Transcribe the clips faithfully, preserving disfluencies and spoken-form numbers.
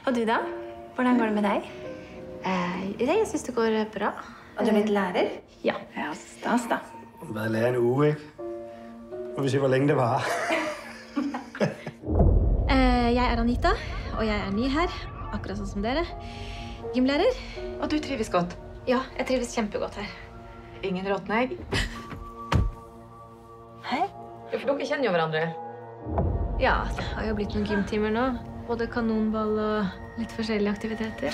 Og du da? Hvordan går det med deg? Eh, jeg synes det går bra. Og du er blitt lærer? Ja. Ja, stas da. Været lærer en uge, ikke? Må vi se, hvor længe det varer. eh, jeg er Anita, og jeg er ny her, akkurat sånn som dere. Gymlærer. Og du trives godt? Ja, jeg trives kjempegodt her. Ingen råtne egg? Hei. Ja, for dere kjenner jo hverandre. Ja, det har jo blitt noen gymtimer nå. Både kanonball og litt forskjellige aktiviteter.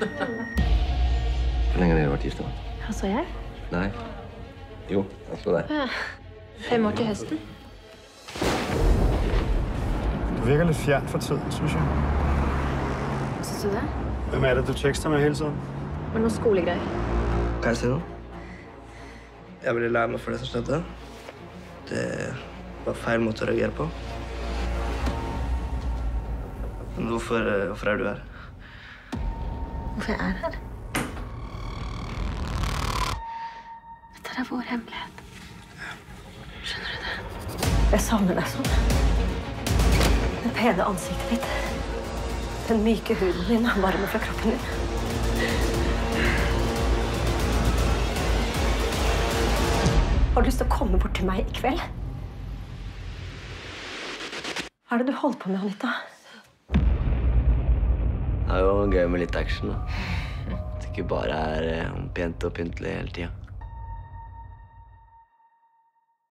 Hvor lenge har dere vært gift da? Hva så jeg? Nei. Jo, jeg så det. Ja, fem år til høsten. Du virker lidt fjern for tiden, synes jeg. Synes du det? Hvem er det, du tekster med hele tiden? Var det noen skolegreier? Kan jeg si noe? Jeg ville lære meg for det som skjedde. Det var feil måte å reagere på. Men hvorfor, hvorfor er du her? Hvorfor jeg er her? Dette er vår hemmelighet. Skjønner du det? Jeg savner deg sånn. Det pene ansiktet ditt. Den myke huden din og varme fra kroppen din. Har du lyst til å komme bort til meg i kveld? Hva er det du holder på med, Anita? Det er jo gøy med litt action, da. At det ikke bare er pent og pyntelig hele tiden.